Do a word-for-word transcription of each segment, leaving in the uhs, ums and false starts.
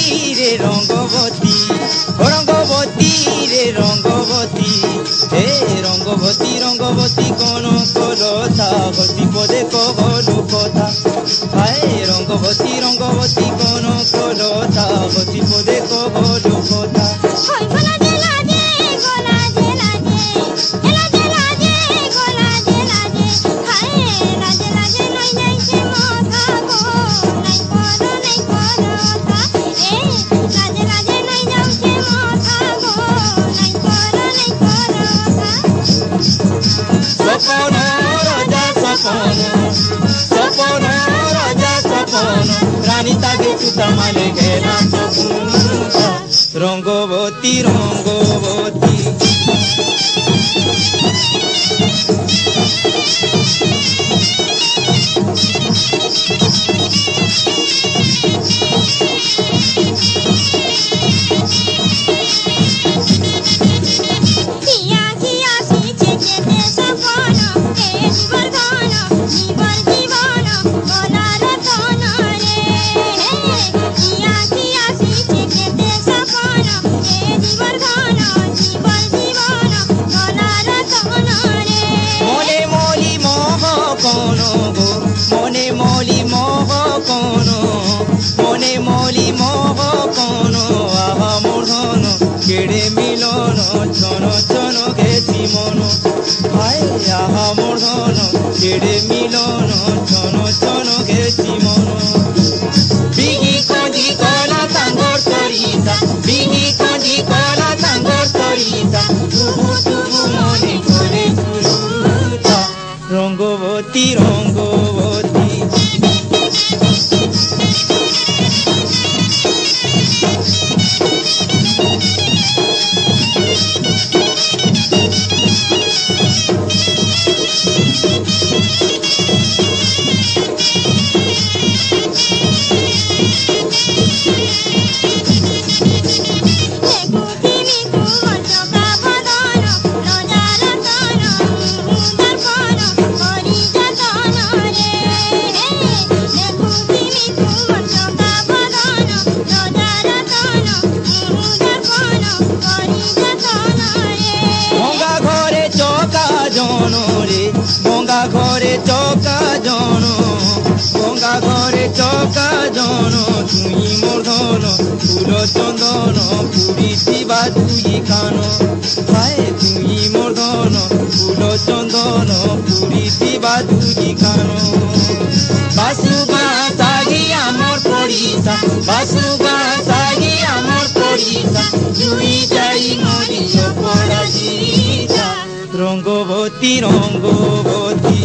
রে রঙ্গবতী ও রঙ্গবতী রে রঙ্গবতী হে রঙ্গবতী রঙ্গবতী কোন কথা হসি পদে কহলু কথা হায় রঙ্গবতী রঙ্গবতী কোন কথা হসি পদে কহলু কথা সপন রাজা সপন সপন রাজা সপন রানী তাকে চুতা মানে গেলা সপন রঙ্গবতী রঙ্গবতী মনে মলি মোহ কোন মনে মলি মোহ কোন আহা মোহন কেড়ে মিলন ছন ছন গেছি মন হায় আহা মোহন কেড়ে মিলন ছন ছন গেছি মন বিহি কজি কলা সাঙ্গর সরিতা বিহি কজি কলা সাঙ্গর সরিতা তুবু তুবু মনে করে তুলুতা রঙ্গবতী রঙ্গবতী গঙ্গা ঘরে চকা জন গঙ্গা ঘরে চকা জন তুই মোর ধন ফুল চন্দন পুরিছিবা তুই কান হায় তুই মোর ধন ফুল চন্দন পুরিছিবা তুই কান বাসুগা সাগি আমার পড়িসা বাসুগা সাগি আমার পড়িসা তুই যাই মরি অপরাজিতা রঙ্গবতী রঙ্গবতী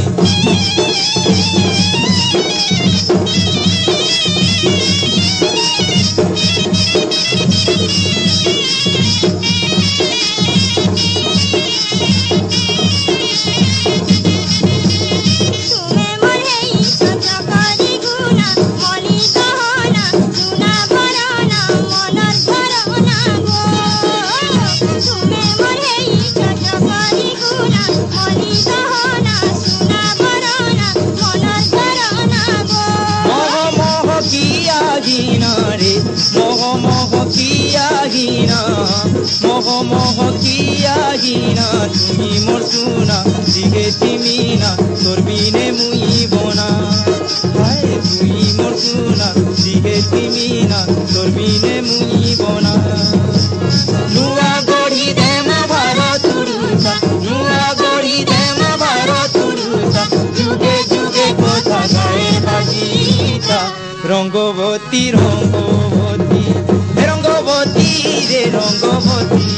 মোহ মোহ কিয়া গিনা মোহ মোহ কিয়া গিনা তুমি মোর সুনা দিগে তিমিনা তোর বিনে মুই বনা হায় তুই মোর সুনা দিগে তিমিনা তোর বিনে মুই বনা নুয়া গড়ি দেমা ভারত তুরুসা নুয়া গড়ি দেমা ভারত তুরুসা যুগে যুগে কথা গায়ে বাজিতা রঙ্গবতী রঙ্গবতী রঙ্গবতী রে রঙ্গবতী